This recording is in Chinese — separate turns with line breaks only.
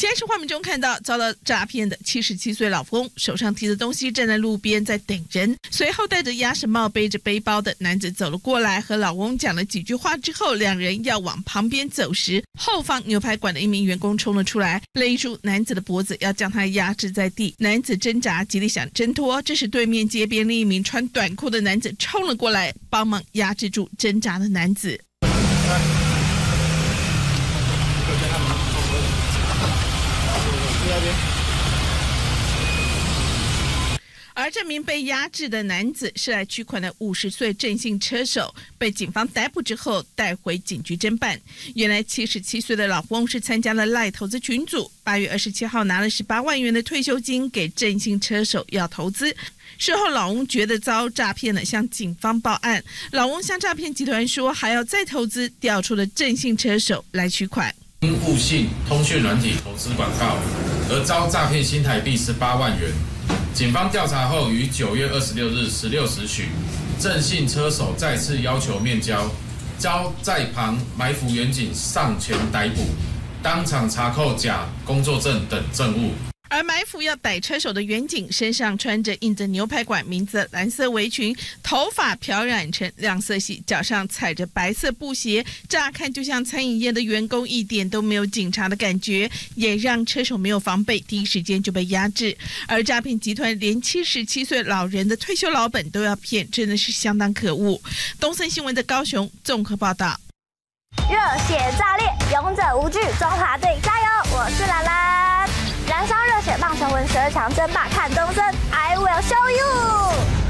监视画面中看到遭到诈骗的77岁老公，手上提着东西站在路边在等人，随后戴着鸭舌帽背着背包的男子走了过来，和老公讲了几句话之后，两人要往旁边走时，后方牛排馆的一名员工冲了出来，勒住男子的脖子，要将他压制在地。男子挣扎，极力想挣脱，这时对面街边另一名穿短裤的男子冲了过来，帮忙压制住挣扎的男子。而这名被压制的男子是来取款的50岁郑姓车手，被警方逮捕之后带回警局侦办。原来77岁的老公是参加了赖投资群组，8月27号拿了18万元的退休金给郑姓车手要投资。事后老翁觉得遭诈骗了，向警方报案。老翁向诈骗集团说还要再投资，调出了郑姓车手来取款。
因误信通讯软体投资广告而遭诈骗新台币18万元。警方调查后，于9月26日16时许，郑姓车手再次要求面交，遭在旁埋伏员警上前逮捕，当场查扣假工作证等证物。
而埋伏要逮车手的员警身上穿着印着牛排馆名字的蓝色围裙，头发漂染成亮色系，脚上踩着白色布鞋，乍看就像餐饮业的员工，一点都没有警察的感觉，也让车手没有防备，第一时间就被压制。而诈骗集团连77岁老人的退休老本都要骗，真的是相当可恶。东森新闻的高雄综合报道。
热血炸裂，勇者无惧，中华队加油！我是兰兰，燃烧热血棒，重温12强争霸，看东森 ，I will show you。